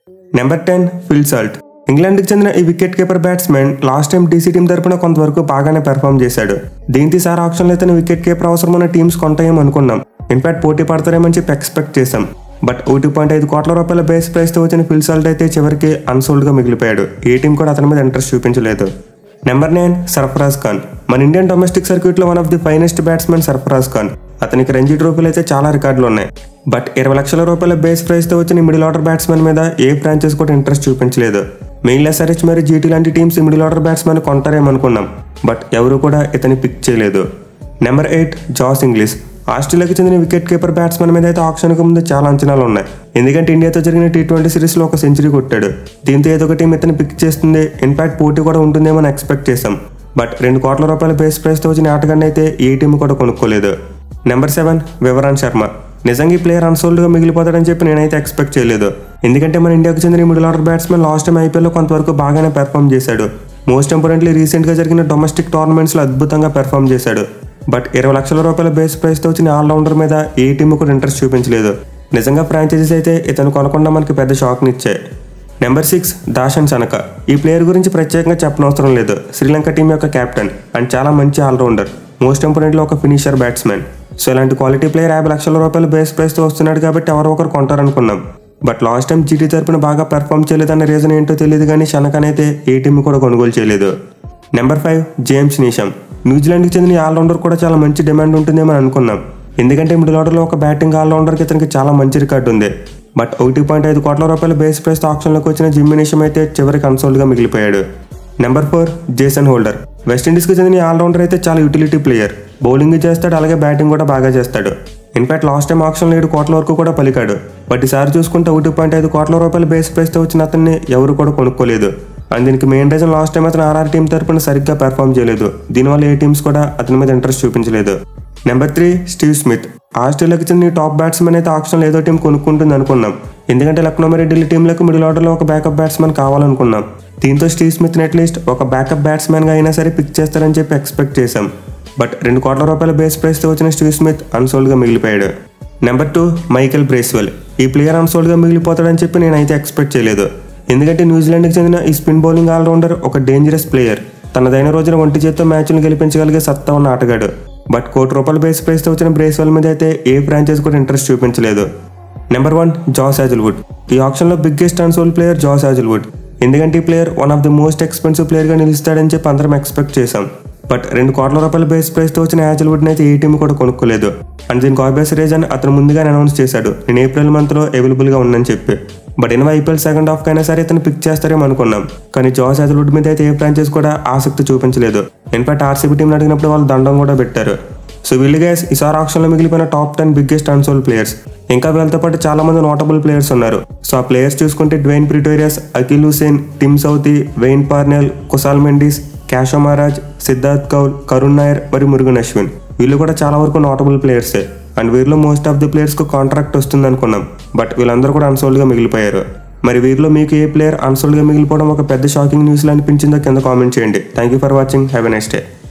Number 10 Phil Salt. ఇంగ్లాండ్కి చెందిన ఈ wicket keeper batsmen last time DC team తరపున కొంతవరకు బాగానే పెర్ఫామ్ చేశాడు. దీంతో ఈసారి ఆప్షన్లో అయితే వికెట్ కీపర్ అవసరమైన టీమ్స్ కొంటాయేమో అనుకున్నాం. ఇన్ఫాక్ట్ పోటీ పడతారేమని చెప్పి ఎక్స్పెక్ట్ చేశాం. బట్ 1.5 కోట్ల రూపాయల బేస్ ప్రైస్తో వచ్చిన ఫిల్ సాల్ట్ అయితే చివరికి అన్సోల్డ్గా మిగిలిపోయాడు. ఏ టీం కూడా అతని మీద ఇంట్రెస్ట్ చూపించలేదు. నెంబర్ 9 సర్ఫరాజ్ ఖాన్. మన ఇండియన్ డొమెస్టిక్ సర్క్యూట్లో one of the finest batsmen Sarfaraz Khan. అతనికి రంజీ ట్రోఫీలు అయితే చాలా రికార్డులు ఉన్నాయి. బట్ 20 లక్షల రూపాయల బేస్ ప్రైస్తో వచ్చిన మిడిల్ ఆర్డర్ బ్యాట్స్మెన్ మీద ఏ ఫ్రాంచైజ్ కూడా ఇంట్రెస్ట్ చూపించలేదు. మెయిన్ ఎస్ఆర్హెచ్ మరియు జీటీ లాంటి టీమ్స్ మిడిల్ ఆర్డర్ బ్యాట్స్మెన్ కొంటారేమనుకున్నాం. బట్ ఎవరు కూడా ఇతన్ని పిక్ చేయలేదు. Number 8 Jos English. ఆస్ట్రేలియాకి చెందిన వికెట్ కీపర్ బ్యాట్స్మెన్ మీద అయితే ఆప్షన్కి ముందు చాలా అంచనాలు ఉన్నాయి. ఎందుకంటే ఇండియాతో జరిగిన T20 సిరీస్లో ఒక సెంచరీ కొట్టాడు. దీంతో ఏదో ఒక టీం ఇతను పిక్ చేస్తుంది. ఇన్ఫాక్ట్ పోటీ కూడా ఉంటుందేమో అని ఎక్స్పెక్ట్ చేశాం. బట్ 2 కోట్ల రూపాయల బేస్ ప్రైస్తో వచ్చిన ఆటగాన్ని అయితే ఏ టీం కూడా కొనుక్కోలేదు. నెంబర్ 7 వివరాన్ శర్మ. నిజంగా ఈ ప్లేయర్ అన్సోల్డ్గా మిగిలిపోతాడని చెప్పి నేనైతే ఎక్స్పెక్ట్ చేయలేదు. ఎందుకంటే మన ఇండియాకు చెందిన middle order batsmen last time ఐపీఎల్లో కొంతవరకు బాగానే పెర్ఫామ్ చేశాడు. మోస్ట్ ఇంపార్టెంట్లీ రీసెంట్గా జరిగిన డొమెస్టిక్ టోర్నమెంట్స్లో అద్భుతంగా పెర్ఫామ్ చేశాడు. బట్ 20 లక్షల రూపాయల బేస్ ప్రైస్తో వచ్చిన ఆల్రౌండర్ మీద ఏ టీం కూడా ఇంట్రెస్ట్ చూపించలేదు. నిజంగా ఫ్రాంచైజీస్ అయితే ఇతను కొనకుండా మనకి పెద్ద షాక్ని ఇచ్చాయి. నెంబర్ 6 దాషన్ సనక. ఈ ప్లేయర్ గురించి ప్రత్యేకంగా చెప్పనవసరం లేదు. శ్రీలంక టీం యొక్క కెప్టెన్ అండ్ చాలా మంచి ఆల్రౌండర్. మోస్ట్ ఇంపార్టెంట్లీ ఒక ఫినిషర్ బ్యాట్స్మెన్. సో ఇలాంటి క్వాలిటీ ప్లేయర్ 50 లక్షల రూపాయల బేస్ ప్రైస్తో వస్తున్నాడు కాబట్టి ఎవరో ఒకరు కొంటారనుకున్నాం. బట్ లాస్ట్ టైం జీటీ తరపున బాగా పెర్ఫామ్ చేయలేదన్న రీజన్ ఏంటో తెలియదు కానీ శనకనైతే ఏ టీం కూడా కొనుగోలు చేయలేదు. Number 5 James Neesham. న్యూజిలాండ్కి చెందిన ఆల్రౌండర్ కూడా చాలా మంచి డిమాండ్ ఉంటుందేమో అనుకున్నాం. ఎందుకంటే మిడిల్ ఆర్డర్లో ఒక బ్యాటింగ్ ఆల్రౌండర్కి ఇతనికి చాలా మంచి రికార్డు ఉంది. బట్ 1.5 కోట్ల రూపాయల బేస్ ప్రైస్తో ఆప్షన్లోకి వచ్చిన జిమ్మీ నీషమ్ అయితే చివరికి అన్సోల్డ్గా మిగిలిపోయాడు. Number 4 Jason Holder. వెస్టిండీస్కి చెందిన ఆల్రౌండర్ అయితే చాలా యూటిలిటీ ప్లేయర్. బౌలింగ్ చేస్తాడు, అలాగే బ్యాటింగ్ కూడా బాగా చేస్తాడు. ఇన్ఫాక్ట్ లాస్ట్ టైం ఆప్షన్లో 7 కోట్ల వరకు కూడా పలికాడు. బట్ ఈసారి చూసుకుంటే 1.5 కోట్ల రూపాయల బేస్ ప్రైస్తో వచ్చిన అతన్ని ఎవరు కూడా కొనుక్కోలేదు. అండ్ దీనికి మెయిన్ రీజన్ లాస్ట్ టైం అతను ఆర్ఆర్ టీం తరపున సరిగ్గా పెర్ఫామ్ చేయలేదు. దీనివల్ల ఏ టీమ్స్ కూడా అతని మీద ఇంట్రెస్ట్ చూపించలేదు. Number 3 Steve Smith. ఆస్ట్రేలియాకి చెందిన టాప్ బ్యాట్స్మెన్ అయితే ఆప్షన్లో ఏదో టీం కొనుక్కుంటుంది అనుకున్నాం. ఎందుకంటే లక్నో మరియు ఢిల్లీ టీంలకు మిడిల్ ఆర్డర్లో ఒక బ్యాకప్ బ్యాట్స్మెన్ కావాలనుకున్నాం. దీంతో స్టీవ్ స్మిత్ అట్లీస్ట్ ఒక బ్యాకప్ బ్యాట్స్మెన్గా అయినా సరే పిక్ చేస్తారని చెప్పి ఎక్స్పెక్ట్ చేశాం. బట్ 2 కోట్ల రూపాయల బేస్ ప్రైస్తో వచ్చిన స్టీవ్ స్మిత్ అన్సోల్డ్గా మిగిలిపోయాడు. Number 2 Michael Bracewell. ఈ ప్లేయర్ అన్సోల్డ్గా మిగిలిపోతాడని చెప్పి నేనైతే ఎక్స్పెక్ట్ చేయలేదు. ఎందుకంటే న్యూజిలాండ్కి చెందిన ఈ స్పిన్ బౌలింగ్ ఆల్రౌండర్ ఒక డేంజరస్ ప్లేయర్. తనదైన రోజున ఒంటి చేత్తో మ్యాచ్లు గెలిపించగలిగే సత్తా ఉన్న ఆటగాడు. బట్ 1 కోటి రూపాయల బేస్ ప్రైస్తో వచ్చిన బ్రేస్వెల్ మీద అయితే ఏ ఫ్రాంచైజ్ కూడా ఇంట్రెస్ట్ చూపించలేదు. Number 1 Josh Hazlewood. ఈ ఆప్షన్లో biggest unsold player Josh Hazlewood. ఎందుకంటే ఈ player one of the most expensive ప్లేయర్గా నిలుస్తాడని చెప్పి అందరం ఎక్స్పెక్ట్ చేశాం. బట్ 2 కోట్ల రూపాయల బేస్ ప్రైస్తో వచ్చిన హాజల్వుడ్ని అయితే ఏ టీం కూడా కొనుక్కోలేదు. అండ్ దీనికి ఆబ్వియస్ రీజన్ అతను ముందుగానే అనౌన్స్ చేశాడు, నేను ఏప్రిల్ మంత్లో అవైలబుల్గా ఉన్నానని చెప్పి. బట్ ఐపీఎల్ సెకండ్ హాఫ్ కైనా సరే ఇతను పిక్ చేస్తారేమో అనుకున్నాం. కానీ జాస్ హాజల్వుడ్ మీద అయితే ఏ ఫ్రాంచైజ్ కూడా ఆసక్తి చూపించలేదు. ఇన్ఫాక్ట్ ఆర్సీబీ టీంని అడిగినప్పుడు వాళ్ళు దండం కూడా పెట్టారు. సో వీళ్ళు గైస్ ఈసారి ఆప్షన్లో మిగిలిపోయిన టాప్ 10 బిగ్గెస్ట్ అన్సోల్డ్ ప్లేయర్స్. ఇంకా వీళ్ళతో పాటు చాలా మంది నోటబుల్ ప్లేయర్స్ ఉన్నారు. సో ఆ ప్లేయర్స్ చూసుకుంటే Dwaine Pretorius, Akeal Hosein, Tim Southee, Wayne Parnell, Kusal Mendis, Keshav Maharaj, Siddarth Kaul, Karun Nair మరియు మురుగన్ అశ్విన్. వీళ్ళు కూడా చాలా వరకు నోటబుల్ ప్లేయర్సే. అండ్ వీరిలో మోస్ట్ ఆఫ్ ది ప్లేయర్స్కు కాంట్రాక్ట్ వస్తుంది అనుకున్నాం. బట్ వీళ్ళందరూ కూడా అన్సోల్డ్గా మిగిలిపోయారు. మరి వీరిలో మీకు ఏ ప్లేయర్ అన్సోల్డ్గా మిగిలిపోవడం ఒక పెద్ద షాకింగ్ న్యూస్లో అనిపించిందో కింద కామెంట్ చేయండి. Thank you for watching. Have a nice day.